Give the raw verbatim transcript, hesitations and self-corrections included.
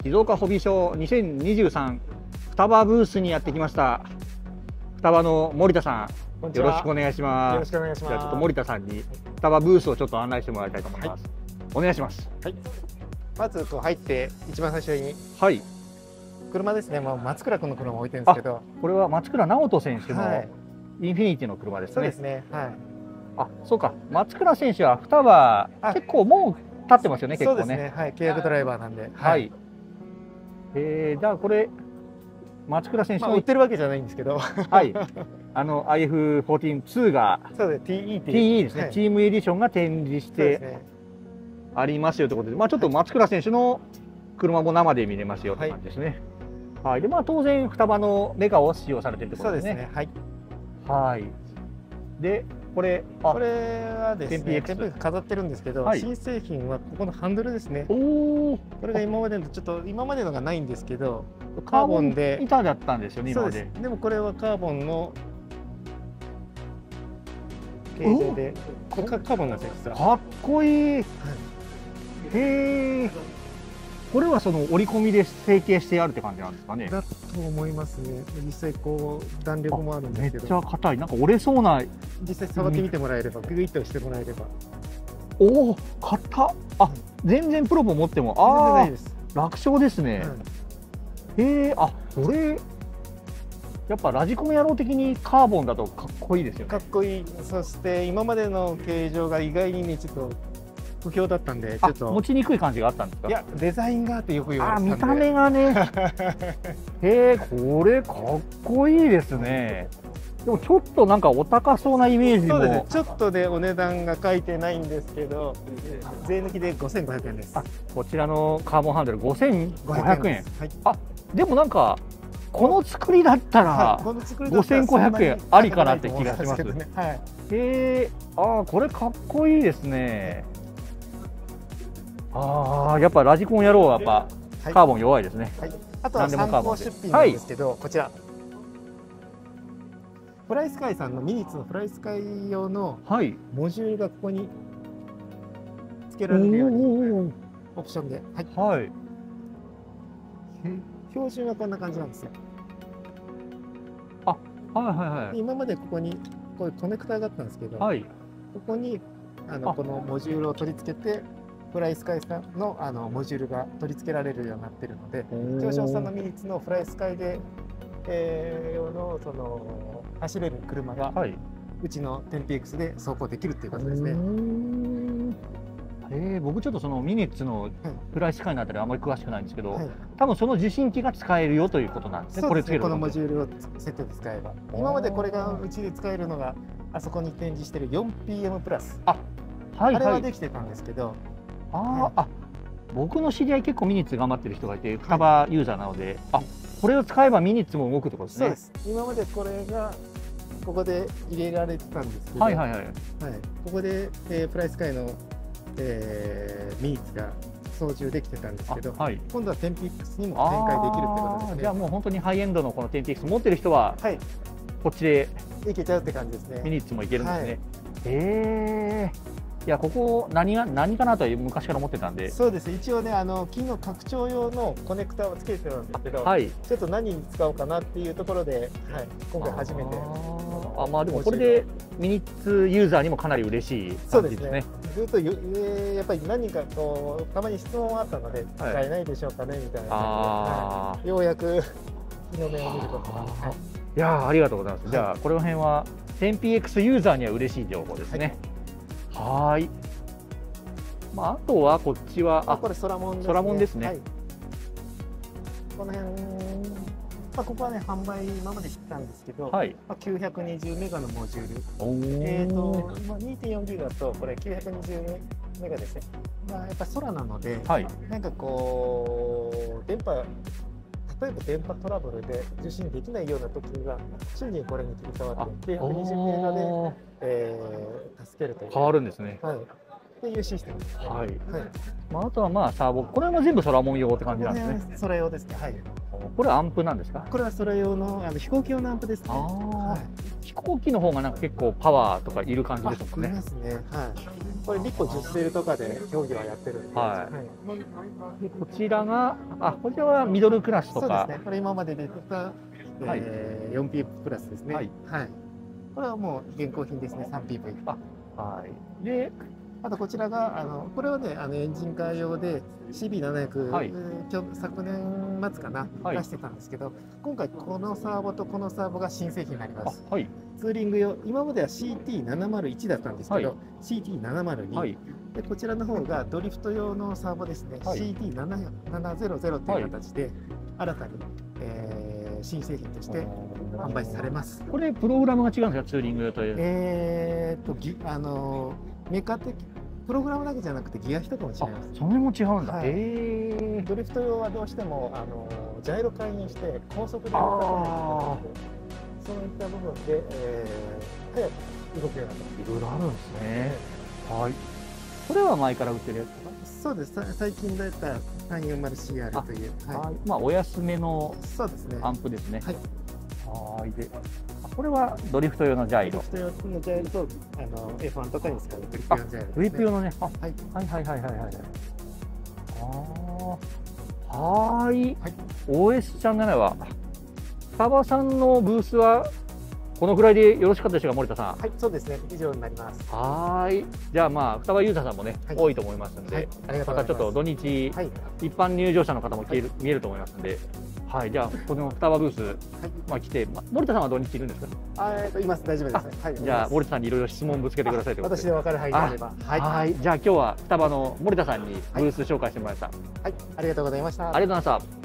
静岡ホビーショーにせんにじゅうさん双葉ブースにやってきました。双葉の森田さん、よろしくお願いします。 よろしくお願いします。 じゃあちょっと森田さんに双葉ブースをちょっと案内してもらいたいと思います。はい、お願いします。 はい。まずこう入って一番最初に、 はい、 車ですね。もう松倉君の車を置いてるんですけど、 これは松倉直人選手のはいインフィニティの車ですね。 そうですね。はい。 あ、そうか。松倉選手は双葉結構もう経ってますよね。結構ね。 そうですね。はい。契約ドライバーなんで。 はい。えー、じゃあこれ松倉選手の売ってるわけじゃないんですけど、 はい。あの アイエフじゅうよん ツー がそうです。ティーイーティーイー ですね。チームエディションが展示してありますよということで、まあちょっと松倉選手の車も生で見れますよって感じですね。はい。でまあ当然双葉のメカを使用されているということですね。 そうですね。はい。 はい。で、これ、 これはですね、テンピーエックス飾ってるんですけど、はい、新製品はここのハンドルですね。おお。これが今までのちょっと今までのがないんですけど、カーボンで板だったんですよね今まで。 そうです。でもこれはカーボンの形状で、これカーボンなんですよ。 かっこいい。はい、へえ。これはその折り込みで成形してあるって感じなんですかね。 だと思いますね。実際こう弾力もあるんですけど。 めっちゃ硬い。なんか折れそうな。 実際触ってみてもらえれば、グイッとしてもらえれば。 おお、硬っ。あ、全然プロポ持っても、ああ、楽勝ですね。うん、へえ、あ、これ。やっぱラジコン野郎的にカーボンだとかっこいいですよね。 かっこいい。そして今までの形状が意外にねちょっと不評だったんで、ちょっと持ちにくい感じがあったんですか。 いやデザインがあってよく言われてたんで。 あ、見た目がね。へえ、これかっこいいですね。でもちょっとなんかお高そうなイメージも。 そうですね。ちょっとでお値段が書いてないんですけど、税抜きでごせんごひゃくえんです。 こちらのカーボンハンドルごせんごひゃくえん。 はい、 あ、でもなんか。この作りだったらごせんごひゃくえんありかなって気がします。へえ、ああこれかっこいいですね。ああやっぱラジコン野郎はやっぱカーボン弱いですね。 はい、あとは参考出品なんですけど、はい、こちらフライスカイさんのミニッツのフライスカイ用のモジュールがここに付けられるようにオプションで、はい、はい、標準はこんな感じなんですよ。 あ、はいはいはい。 今までここにこういうコネクターがあったんですけど、はい、ここにあのこのモジュールを取り付けて、フライスカイさんのあのモジュールが取り付けられるようになっているので、長商さんのミニッツのフライスカイで、えー、用のその走れる車が、はい、うちの テンピーエックス で走行できるっていうことですね。 えー、僕ちょっとそのミニッツのフライスカイのあたりあまり詳しくないんですけど、はい、多分その受信機が使えるよということなんですね。 そうですね。このモジュールをセットで使えば、今までこれがうちで使えるのがあそこに展示している よんピーエム プラス、あ、はい、あれはできてたんですけど、 あ、はい、あ、僕の知り合い結構ミニッツ頑張ってる人がいて双葉ユーザーなので、はい、あ、これを使えばミニッツも動くってことですね。 そうです。今までこれがここで入れられてたんですけど、 はいはいはい、はい、 ここで、えー、フライスカイのえー、ミニッツが操縦できてたんですけど、はい、今度は テンピーエックス にも展開できるってことですね。 じゃあもう本当にハイエンドのこの テンピーエックス 持ってる人は、はい、こっちでいけちゃうって感じですね。 ミニッツもいけるんですね。はい、へえ。いやここ何が何かなとは昔から思ってたんで。 そうです。一応ねあの木の拡張用のコネクターをつけてたんですけど、はい、ちょっと何に使おうかなっていうところで、はい、今回初めて。 あ、まあでもこれでミニッツユーザーにもかなり嬉しい感じですね。 ずっとやっぱり何かこうたまに質問があったので使えないでしょうかねみたいな感じで、ようやく日の目を見ることが。 いやありがとうございます。じゃあこの辺は テンピーエックス ユーザーには嬉しい情報ですね。はい。まああとはこっちはあこれソラモンですね。 ソラモンですね。 この辺。まあここはね販売今までしてたんですけど、はい、まあきゅうひゃくにじゅうメガのモジュール、えっとまあ にてんよんギガだとこれきゅうひゃくにじゅうメガですね。まあやっぱ空なので、はい、なんかこう電波例えば電波トラブルで受信できないような時には瞬時にこれに切り替わってきゅうひゃくにじゅうメガで、えー、助けるという。 変わるんですね。 はい。 っていうシステムです。はい。はい。 まああとはまあサーボ、これは全部空門用って感じなんですね。 空用ですね。はい。 これはアンプなんですか？ これは空用のあの飛行機用のアンプですね。 はい。飛行機の方がなんか結構パワーとかいる感じですもんね。 いますね。はい。これリコじゅっセルとかで競技はやってるんで。はい。 でこちらがあこちらはミドルクラスとか。 そうですね。これ今まで出てた、えー、よんピー プラスですね。はい。はい。これはもう現行品ですね。さんピーブイ。あ、 はい。で。 あとこちらがあのこれはねあのエンジンカー用で シービーななひゃく、はい、昨年末かな、はい、出してたんですけど、今回このサーボとこのサーボが新製品になります。はい、ツーリング用、今までは シーティーななまるいち だったんですけど、はい、シーティーななまるに、はい、でこちらの方がドリフト用のサーボですね、はい、シーティーななひゃくという形で新たに、えー、新製品として販売されます。 これプログラムが違うんですか、ツーリング用という。 えーとぎあのメカ的プログラムだけじゃなくてギア比とかも違います。 それも違うんだ。 はい、えドリフト用はどうしてもあのジャイロ介入して高速で動かさないといけないので、そういった部分で、えー、早く動くようになった。 いろいろあるんですね。はい。これは前から売ってるやつかな。 そうです。最近出た さんよんまるシーアール という、 はい、まあお安めのそうですね。 アンプですね。 はい。 はい。で。これはドリフト用のジャイロ。 ドリフト用のジャイロとあの エフワン とかに使うグリップ用のジャイロ、ね。 グリップ用のね。あ、はい、はいはいはいはいはい。ああ、はい。はい。オーエス チャンネルは双葉さんのブースはこのぐらいでよろしかったでしょうか、森田さん。 はい、そうですね。以上になります。 はい。じゃあまあ双葉ユーザーさんもね、はい、多いと思いますんで、はい、ありがとうございます。またちょっと土日、はい、一般入場者の方も見える、見えると思いますんで。はい、じゃあこの双葉ブース、はい、まあ来て、ま、森田さんは土日いるんですか？ あ、えっといます。大丈夫です。はい。 じゃあ森田さんにいろいろ質問ぶつけてくださいということで。 私で分かる範囲であれば。 はい。はい。じゃあ今日は双葉の森田さんにブース紹介してもらいました。 はい、ありがとうございました。 ありがとうございました。